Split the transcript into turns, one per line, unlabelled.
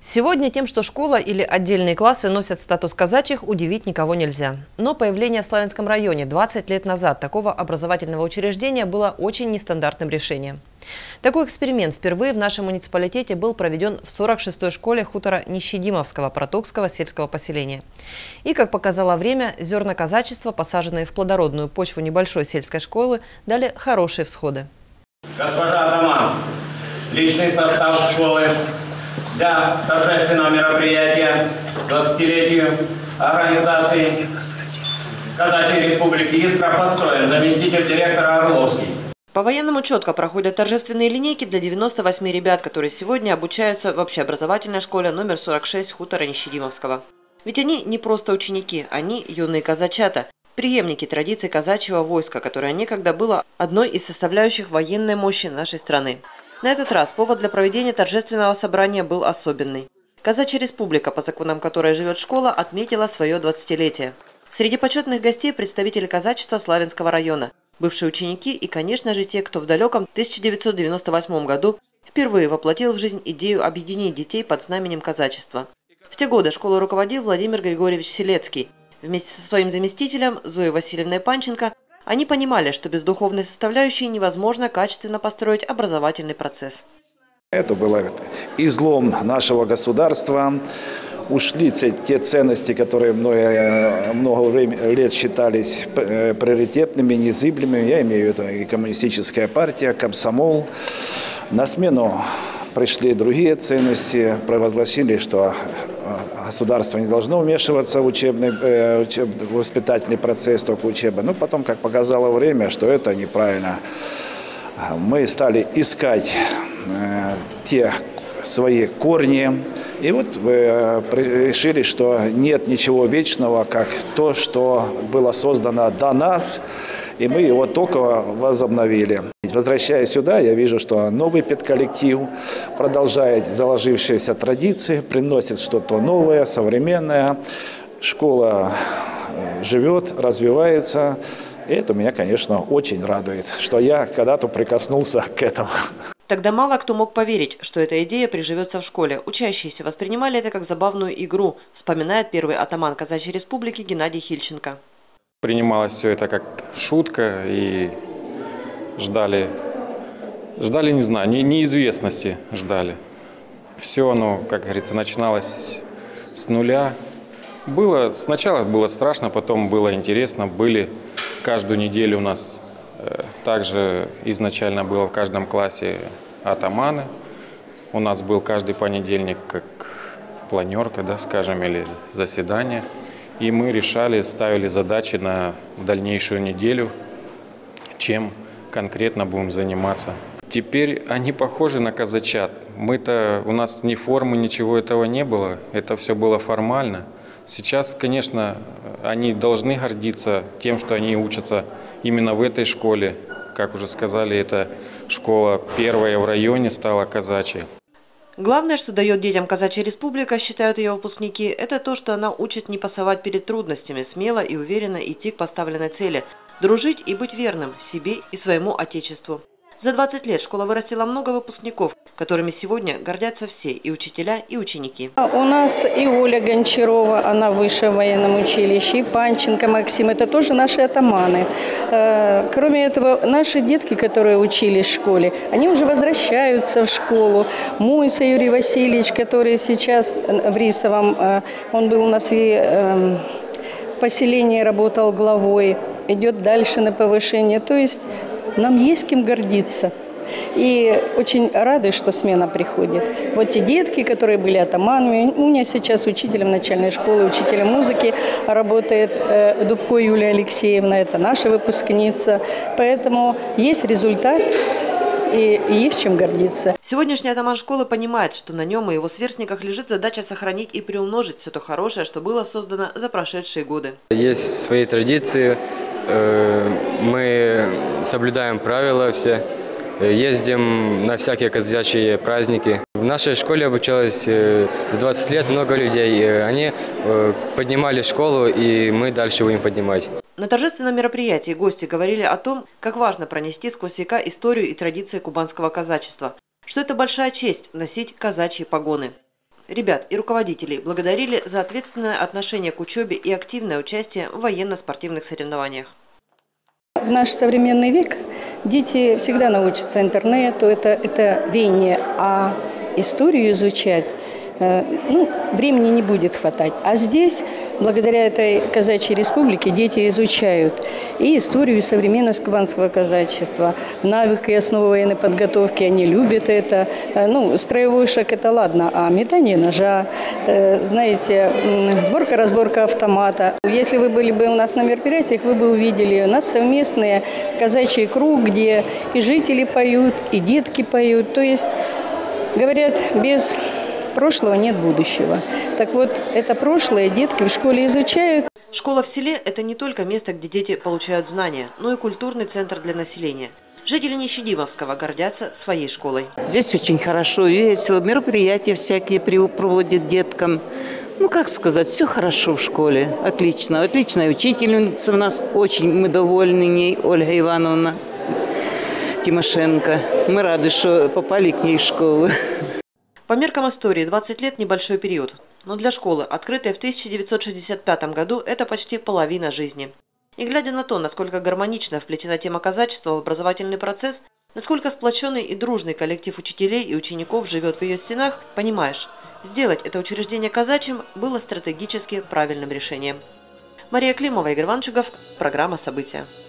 Сегодня тем, что школа или отдельные классы носят статус казачьих, удивить никого нельзя. Но появление в Славянском районе 20 лет назад такого образовательного учреждения было очень нестандартным решением. Такой эксперимент впервые в нашем муниципалитете был проведен в 46-й школе хутора Нищедимовского Протокского сельского поселения. И, как показало время, зерна казачества, посаженные в плодородную почву небольшой сельской школы, дали хорошие всходы.
Госпожа атаман, личный состав школы для торжественного мероприятия 20-летию организации Казачьей Республики Искра построен заместитель директора Орловский.
По-военному четко проходят торжественные линейки для 98 ребят, которые сегодня обучаются в общеобразовательной школе номер 46 хутора Нищедимовского. Ведь они не просто ученики, они юные казачата, преемники традиций казачьего войска, которое некогда было одной из составляющих военной мощи нашей страны. На этот раз повод для проведения торжественного собрания был особенный. Казачья республика, по законам которой живет школа, отметила свое 20-летие. Среди почетных гостей представители казачества Славянского района, бывшие ученики и, конечно же, те, кто в далеком 1998 году впервые воплотил в жизнь идею объединить детей под знаменем казачества. В те годы школу руководил Владимир Григорьевич Селецкий. Вместе со своим заместителем Зоей Васильевной Панченко они понимали, что без духовной составляющей невозможно качественно построить образовательный процесс.
Это был излом нашего государства. Ушли те ценности, которые много лет считались приоритетными, незыблемыми. Я имею в виду и коммунистическая партия, комсомол. На смену пришли другие ценности, провозгласили, что государство не должно вмешиваться в воспитательный процесс, только учебный. Но потом, как показало время, что это неправильно. Мы стали искать те свои корни. И вот решили, что нет ничего вечного, как то, что было создано до нас, и мы его только возобновили. Возвращаясь сюда, я вижу, что новый педколлектив продолжает заложившиеся традиции, приносит что-то новое, современное. Школа живет, развивается. И это меня, конечно, очень радует, что я когда-то прикоснулся к этому.
Тогда мало кто мог поверить, что эта идея приживется в школе. Учащиеся воспринимали это как забавную игру, вспоминает первый атаман Казачьей Республики Геннадий Хильченко.
Принималось все это как шутка и ждали, не знаю, неизвестности ждали. Все оно, как говорится, начиналось с нуля. Сначала было страшно, потом было интересно. Были каждую неделю у нас, также изначально было в каждом классе атаманы. У нас был каждый понедельник как планерка, да, скажем, или заседание. И мы решали, ставили задачи на дальнейшую неделю, чем конкретно будем заниматься. Теперь они похожи на казачат. У нас ни формы, ничего этого не было. Это все было формально. Сейчас, конечно, они должны гордиться тем, что они учатся именно в этой школе. Как уже сказали, эта школа первая в районе стала казачьей.
Главное, что дает детям Казачья Республика, считают ее выпускники, это то, что она учит не пасовать перед трудностями, смело и уверенно идти к поставленной цели, дружить и быть верным себе и своему отечеству. За 20 лет школа вырастила много выпускников, которыми сегодня гордятся все, и учителя, и ученики.
У нас и Оля Гончарова, она в высшем военном училище, и Панченко Максим, это тоже наши атаманы. Кроме этого, наши детки, которые учились в школе, они уже возвращаются в школу. Муйса Юрий Васильевич, который сейчас в Рисовом, он был у нас и в поселении работал главой, идет дальше на повышение. То есть нам есть кем гордиться. И очень рады, что смена приходит. Вот те детки, которые были атаманами, у меня сейчас учителем начальной школы, учителем музыки работает Дубко Юлия Алексеевна, это наша выпускница. Поэтому есть результат и есть чем гордиться.
Сегодняшний атаман школы понимает, что на нем и его сверстниках лежит задача сохранить и приумножить все то хорошее, что было создано за прошедшие годы.
Есть свои традиции, мы соблюдаем правила все. Ездим на всякие казачьи праздники. В нашей школе обучалось 20 лет много людей. Они поднимали школу, и мы дальше будем поднимать.
На торжественном мероприятии гости говорили о том, как важно пронести сквозь века историю и традиции кубанского казачества, что это большая честь носить казачьи погоны. Ребят и руководителей благодарили за ответственное отношение к учебе и активное участие в военно-спортивных соревнованиях.
В наш современный век дети всегда научатся интернету, это веяние, а историю изучать времени не будет хватать. А здесь, благодаря этой казачьей республике, дети изучают и историю, и современность кубанского казачества, навыки и основы военной подготовки, они любят это. Строевой шаг – это ладно, а метание ножа, знаете, сборка-разборка автомата. Если вы были бы у нас на мероприятиях, вы бы увидели у нас совместные казачий круг, где и жители поют, и детки поют. То есть, говорят, без прошлого нет будущего. Так вот, это прошлое детки в школе изучают.
Школа в селе – это не только место, где дети получают знания, но и культурный центр для населения. Жители Нищедимовского гордятся своей школой.
Здесь очень хорошо, весело, мероприятия всякие проводят деткам. Как сказать, все хорошо в школе, отлично. Отличная учительница у нас, очень мы довольны ней, Ольга Ивановна Тимошенко. Мы рады, что попали к ней в школу.
По меркам истории 20 лет – небольшой период. Но для школы, открытой в 1965 году, это почти половина жизни. И глядя на то, насколько гармонично вплетена тема казачества в образовательный процесс, насколько сплоченный и дружный коллектив учителей и учеников живет в ее стенах, понимаешь, сделать это учреждение казачьим было стратегически правильным решением. Мария Климова, Игорь Ванчугов, программа «События».